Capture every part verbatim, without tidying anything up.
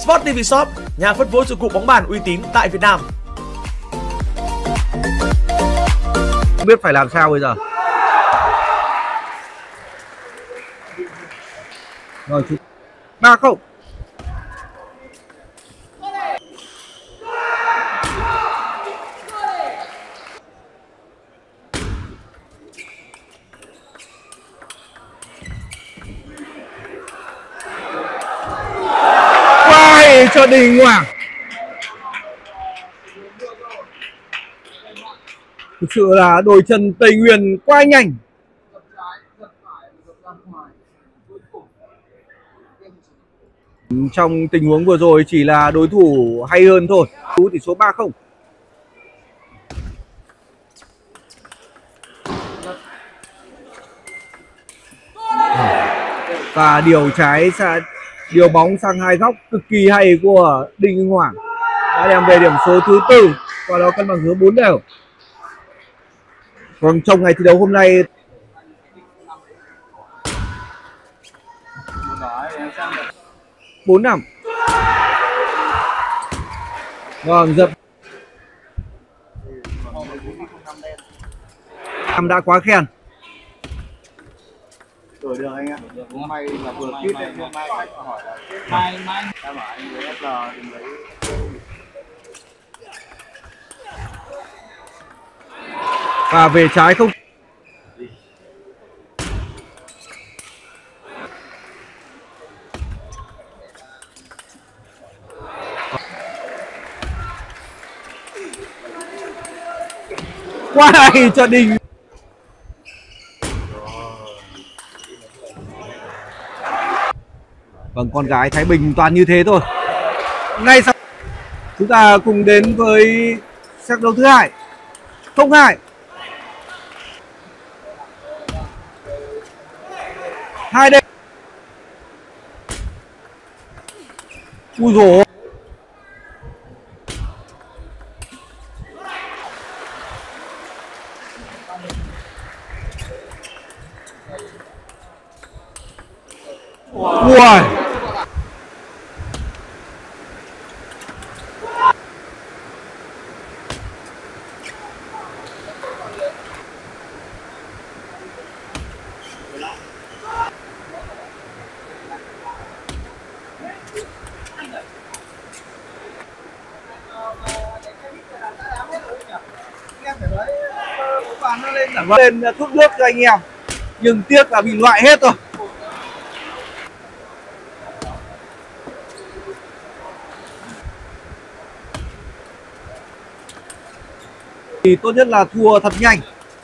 Sport ti vi Shop, nhà phân phối dụng cụ bóng bàn uy tín tại Việt Nam. Không biết phải làm sao bây giờ. Rồi chú ba không. Quay cho Đình Hoàng. Thực sự là đôi chân Tây Nguyên quá nhanh. Trong tình huống vừa rồi chỉ là đối thủ hay hơn thôi. Tú tỷ số ba không. Và điều trái sang điều bóng sang hai góc cực kỳ hay của Đinh Hoàng đã đem về điểm số thứ tư, qua đó cân bằng hướng bốn đều. Còn trong ngày thi đấu hôm nay bốn năm. Vâng, dập em đã quá khen. Đổi được anh ạ. Hôm nay là vừa kít đấy, hôm nay khách hỏi là mai mai ta bảo anh với ép lờ đừng lấy. Và về trái không. Quá hay cho Đình. Vâng, con gái Thái Bình toàn như thế thôi. Ngay sau chúng ta cùng đến với set đấu thứ hai. Không hai. Hai đêm. Ui dồi. Ui. Lên thuốc nước cho anh em, nhưng tiếc là bị loại hết rồi. Thì tốt nhất là thua thật nhanh.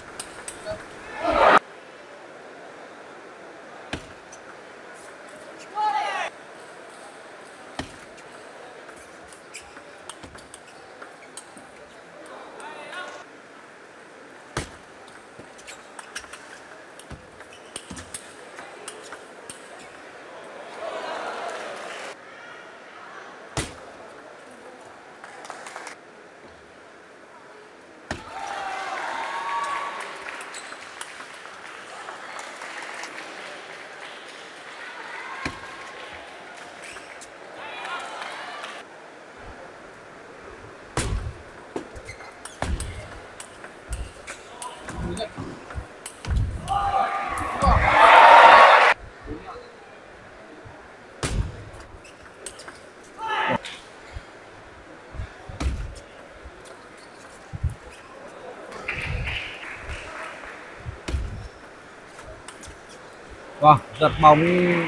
Wow, giật bóng.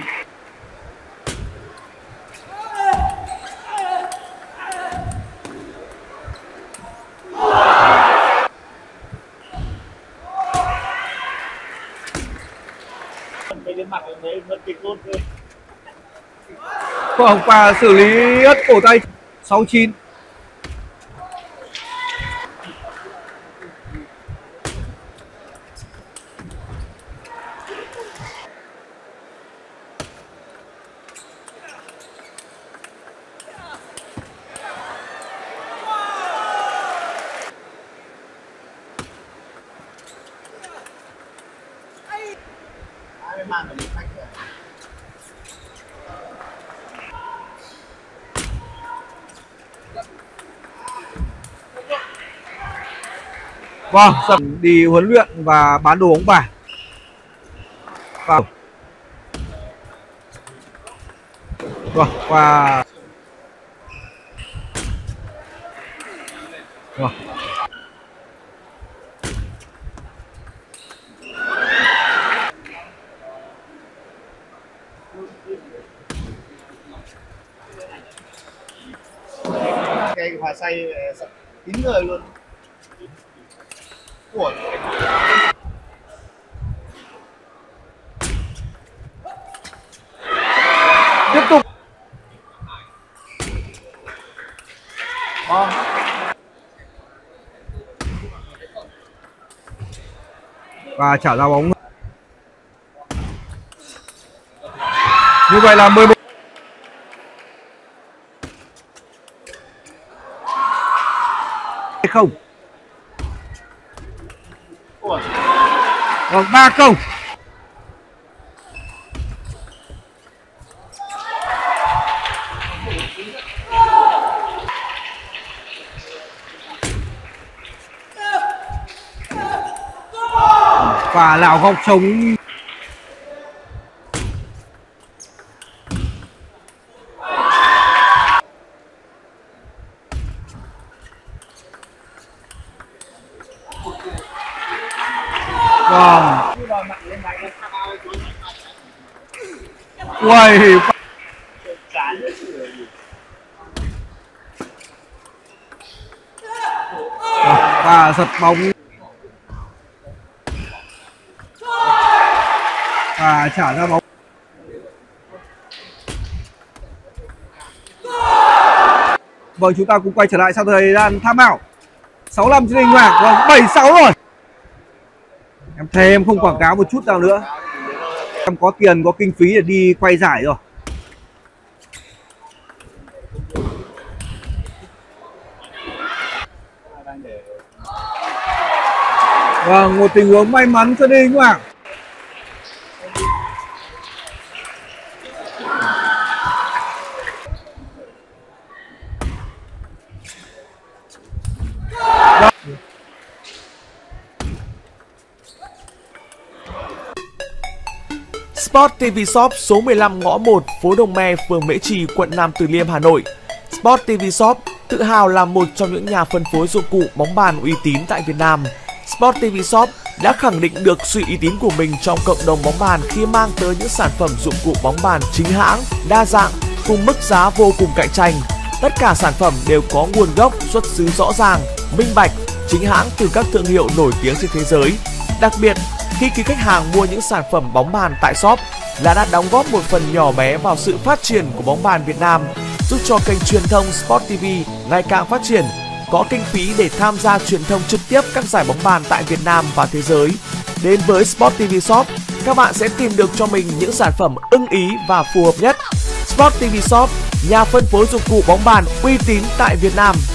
Hồng Pà xử lý ất cổ tay. Sáu chín. Vâng, đi huấn luyện và bán đồ bóng bàn. Vâng. Vâng, và vâng. Cái hòa say kín người luôn. Ủa. Tiếp tục. Vâng. Và trả ra bóng. Như vậy là mười một. Không. Vâng, ba không. Và Lào góc chống. Vâng. Uầy. Và giật bóng. Và trả ra bóng. Vâng, chúng ta cùng quay trở lại sau thời gian tham khảo. sáu năm trên Linh Hoàng. Vâng, bảy sáu rồi. Em thề em không quảng cáo một chút nào nữa. Em có tiền, có kinh phí để đi quay giải rồi. Vâng, một tình huống may mắn cho Linh Hoàng. Sport ti vi Shop số mười lăm ngõ một, phố Đồng Me, phường Mễ Trì, quận Nam Từ Liêm, Hà Nội. Sport ti vi Shop tự hào là một trong những nhà phân phối dụng cụ bóng bàn uy tín tại Việt Nam. Sport ti vi Shop đã khẳng định được sự uy tín của mình trong cộng đồng bóng bàn khi mang tới những sản phẩm dụng cụ bóng bàn chính hãng, đa dạng cùng mức giá vô cùng cạnh tranh. Tất cả sản phẩm đều có nguồn gốc xuất xứ rõ ràng, minh bạch, chính hãng từ các thương hiệu nổi tiếng trên thế giới. Đặc biệt, khi quý khách hàng mua những sản phẩm bóng bàn tại shop là đã đóng góp một phần nhỏ bé vào sự phát triển của bóng bàn Việt Nam, giúp cho kênh truyền thông Sport ti vi ngày càng phát triển, có kinh phí để tham gia truyền thông trực tiếp các giải bóng bàn tại Việt Nam và thế giới. Đến với Sport ti vi Shop, các bạn sẽ tìm được cho mình những sản phẩm ưng ý và phù hợp nhất. Sport ti vi Shop, nhà phân phối dụng cụ bóng bàn uy tín tại Việt Nam.